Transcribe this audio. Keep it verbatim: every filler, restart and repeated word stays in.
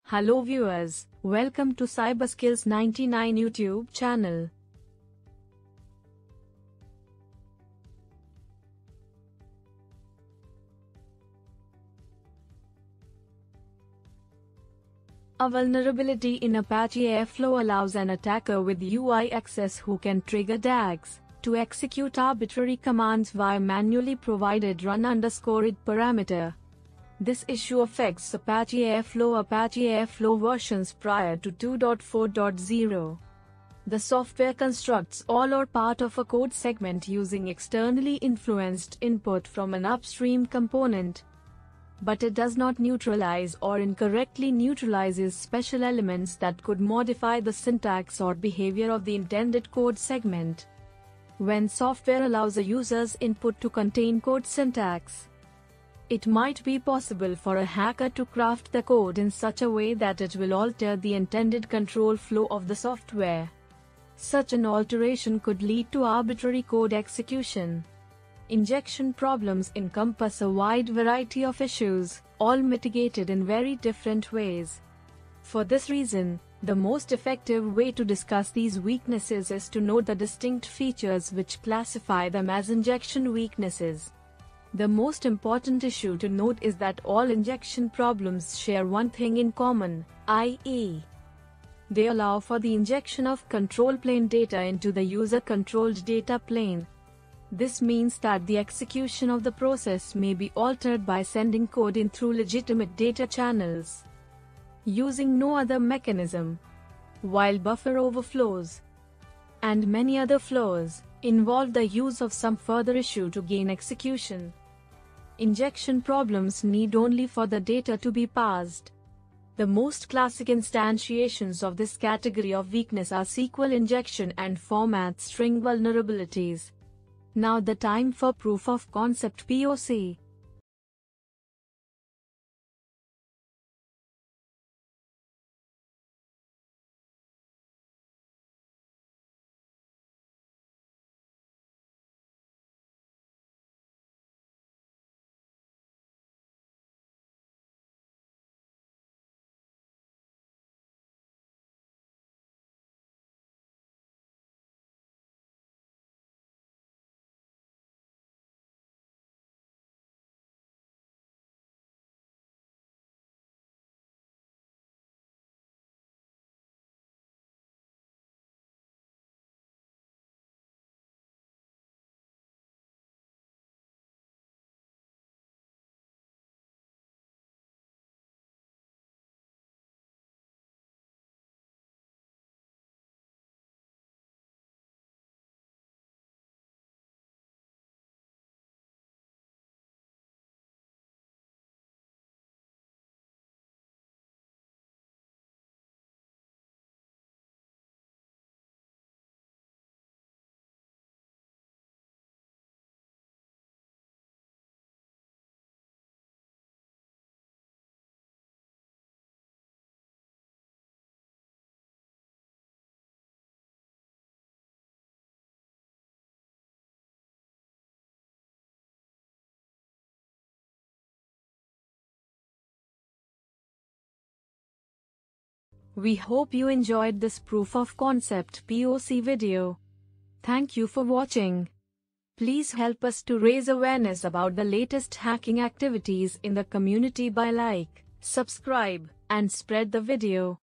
Hello viewers, welcome to CyberSkills ninety-nine YouTube channel. A vulnerability in Apache Airflow allows an attacker with U I access who can trigger D A Gs to execute arbitrary commands via manually provided run underscore id parameter. This issue affects Apache Airflow Apache Airflow versions prior to two point four point zero. The software constructs all or part of a code segment using externally influenced input from an upstream component. But it does not neutralize or incorrectly neutralizes special elements that could modify the syntax or behavior of the intended code segment. When software allows a user's input to contain code syntax, it might be possible for a hacker to craft the code in such a way that it will alter the intended control flow of the software. Such an alteration could lead to arbitrary code execution. Injection problems encompass a wide variety of issues, all mitigated in very different ways. For this reason, the most effective way to discuss these weaknesses is to note the distinct features which classify them as injection weaknesses. The most important issue to note is that all injection problems share one thing in common, that is, they allow for the injection of control plane data into the user-controlled data plane. This means that the execution of the process may be altered by sending code in through legitimate data channels, using no other mechanism, while buffer overflows and many other flaws involve the use of some further issue to gain execution. Injection problems need only for the data to be parsed. The most classic instantiations of this category of weakness are S Q L injection and format string vulnerabilities. Now the time for proof of concept P O C. We hope you enjoyed this proof of concept P O C video. Thank you for watching. Please help us to raise awareness about the latest hacking activities in the community by like, subscribe, and spread the video.